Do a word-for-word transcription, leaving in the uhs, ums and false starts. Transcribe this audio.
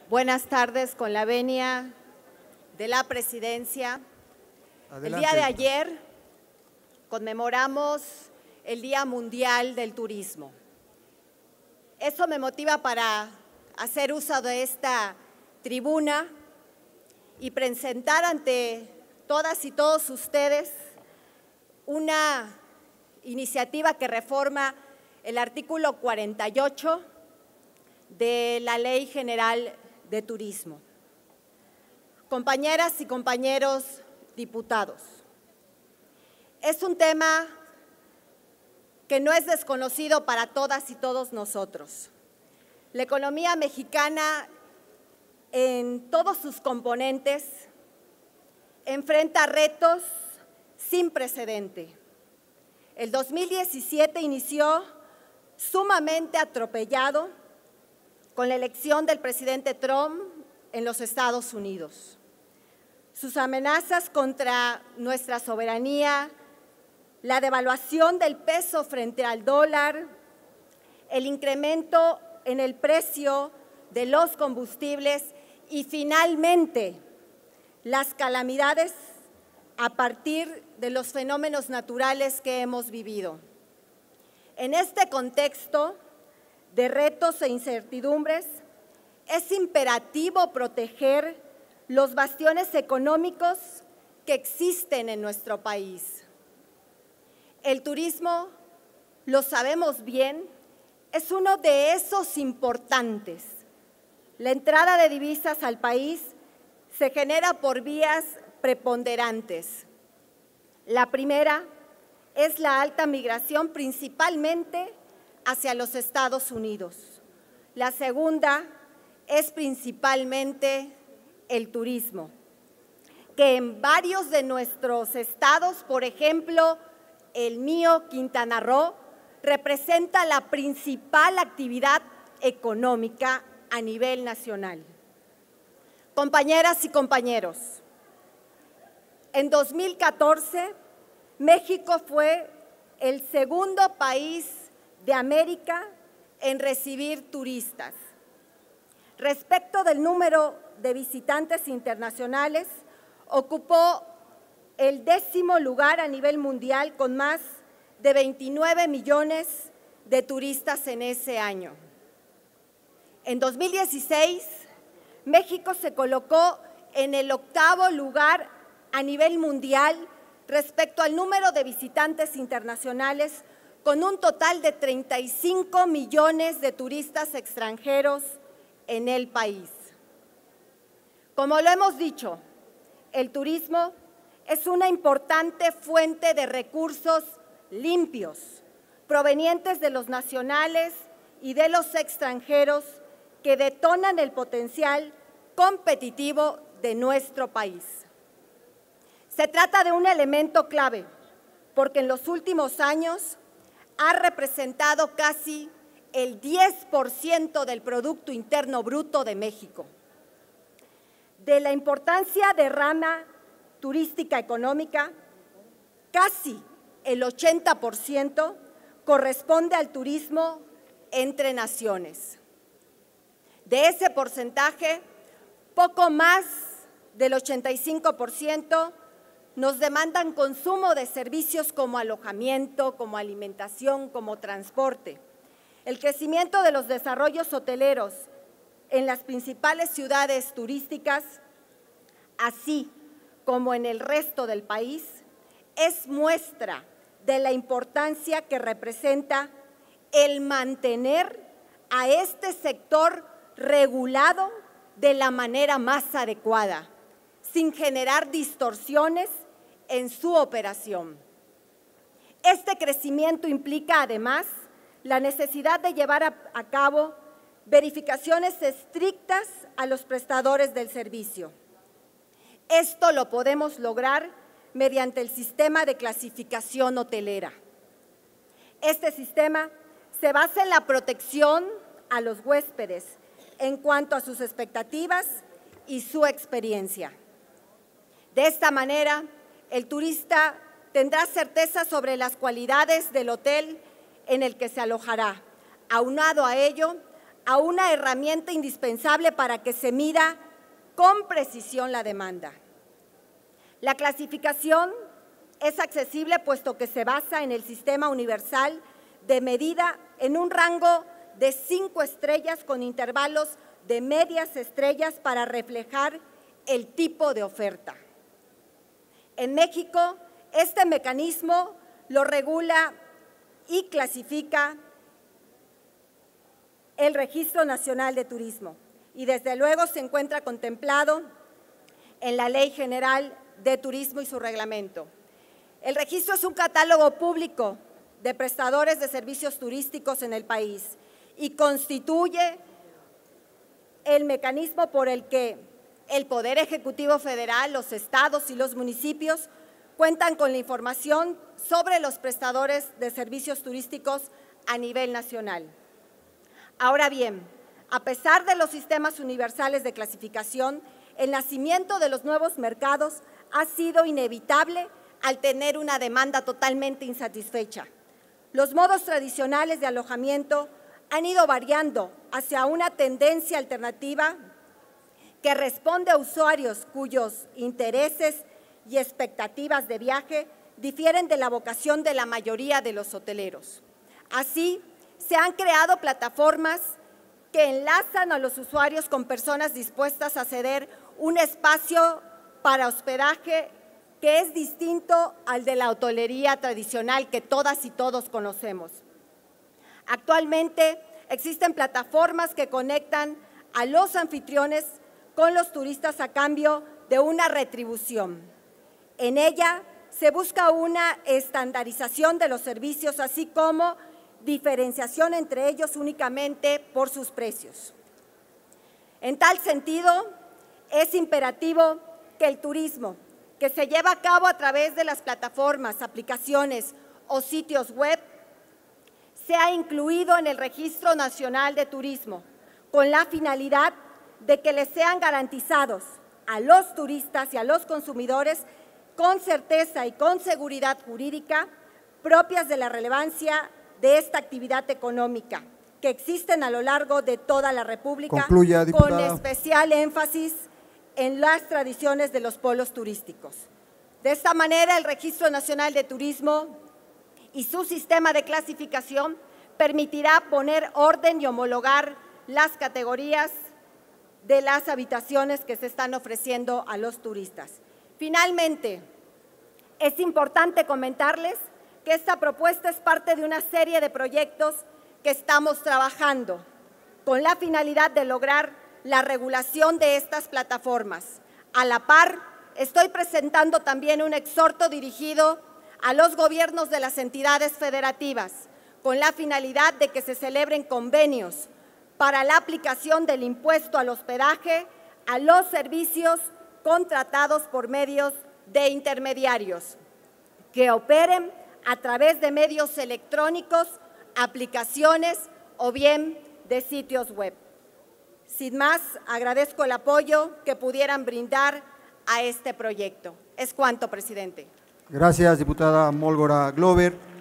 Buenas tardes, con la venia de la presidencia. Adelante. El día de ayer conmemoramos el Día Mundial del Turismo. Eso me motiva para hacer uso de esta tribuna y presentar ante todas y todos ustedes una iniciativa que reforma el artículo cuarenta y ocho de la Ley General de Turismo. Compañeras y compañeros diputados, es un tema que no es desconocido para todas y todos nosotros. La economía mexicana, en todos sus componentes, enfrenta retos sin precedente. El dos mil diecisiete inició sumamente atropellado con la elección del presidente Trump en los Estados Unidos. Sus amenazas contra nuestra soberanía, la devaluación del peso frente al dólar, el incremento en el precio de los combustibles y finalmente las calamidades a partir de los fenómenos naturales que hemos vivido. En este contexto de retos e incertidumbres, es imperativo proteger los bastiones económicos que existen en nuestro país. El turismo, lo sabemos bien, es uno de esos importantes. La entrada de divisas al país se genera por vías preponderantes. La primera es la alta migración, principalmente hacia los Estados Unidos. La segunda es principalmente el turismo, que en varios de nuestros estados, por ejemplo, el mío, Quintana Roo, representa la principal actividad económica a nivel nacional. Compañeras y compañeros, en dos mil catorce, México fue el segundo país de América en recibir turistas. Respecto del número de visitantes internacionales, ocupó el décimo lugar a nivel mundial con más de veintinueve millones de turistas en ese año. En dos mil dieciséis, México se colocó en el octavo lugar a nivel mundial respecto al número de visitantes internacionales, con un total de treinta y cinco millones de turistas extranjeros en el país. Como lo hemos dicho, el turismo es una importante fuente de recursos limpios, provenientes de los nacionales y de los extranjeros, que detonan el potencial competitivo de nuestro país. Se trata de un elemento clave, porque en los últimos años ha representado casi el diez por ciento del Producto Interno Bruto de México. De la importancia de rama turística económica, casi el ochenta por ciento corresponde al turismo entre naciones. De ese porcentaje, poco más del ochenta y cinco por ciento nos demandan consumo de servicios como alojamiento, como alimentación, como transporte. El crecimiento de los desarrollos hoteleros en las principales ciudades turísticas, así como en el resto del país, es muestra de la importancia que representa el mantener a este sector regulado de la manera más adecuada, sin generar distorsiones en su operación. Este crecimiento implica, además, la necesidad de llevar a, a cabo verificaciones estrictas a los prestadores del servicio. Esto lo podemos lograr mediante el sistema de clasificación hotelera. Este sistema se basa en la protección a los huéspedes en cuanto a sus expectativas y su experiencia. De esta manera, el turista tendrá certeza sobre las cualidades del hotel en el que se alojará. Aunado a ello, a una herramienta indispensable para que se mida con precisión la demanda. La clasificación es accesible puesto que se basa en el sistema universal de medida en un rango de cinco estrellas con intervalos de medias estrellas para reflejar el tipo de oferta. En México, este mecanismo lo regula y clasifica el Registro Nacional de Turismo y desde luego se encuentra contemplado en la Ley General de Turismo y su reglamento. El registro es un catálogo público de prestadores de servicios turísticos en el país y constituye el mecanismo por el que el Poder Ejecutivo Federal, los estados y los municipios cuentan con la información sobre los prestadores de servicios turísticos a nivel nacional. Ahora bien, a pesar de los sistemas universales de clasificación, el nacimiento de los nuevos mercados ha sido inevitable al tener una demanda totalmente insatisfecha. Los modos tradicionales de alojamiento han ido variando hacia una tendencia alternativa que responde a usuarios cuyos intereses y expectativas de viaje difieren de la vocación de la mayoría de los hoteleros. Así, se han creado plataformas que enlazan a los usuarios con personas dispuestas a ceder un espacio para hospedaje que es distinto al de la hotelería tradicional que todas y todos conocemos. Actualmente existen plataformas que conectan a los anfitriones con los turistas a cambio de una retribución. En ella se busca una estandarización de los servicios, así como diferenciación entre ellos únicamente por sus precios. En tal sentido, es imperativo que el turismo que se lleva a cabo a través de las plataformas, aplicaciones o sitios web sea incluido en el Registro Nacional de Turismo, con la finalidad de que les sean garantizados a los turistas y a los consumidores con certeza y con seguridad jurídica propias de la relevancia de esta actividad económica que existen a lo largo de toda la República. Concluya, diputada. Con especial énfasis en las tradiciones de los polos turísticos. De esta manera, el Registro Nacional de Turismo y su sistema de clasificación permitirá poner orden y homologar las categorías de las habitaciones que se están ofreciendo a los turistas. Finalmente, es importante comentarles que esta propuesta es parte de una serie de proyectos que estamos trabajando con la finalidad de lograr la regulación de estas plataformas. A la par, estoy presentando también un exhorto dirigido a los gobiernos de las entidades federativas con la finalidad de que se celebren convenios para la aplicación del impuesto al hospedaje a los servicios contratados por medios de intermediarios que operen a través de medios electrónicos, aplicaciones o bien de sitios web. Sin más, agradezco el apoyo que pudieran brindar a este proyecto. Es cuanto, presidente. Gracias, diputada Mólgora Glover.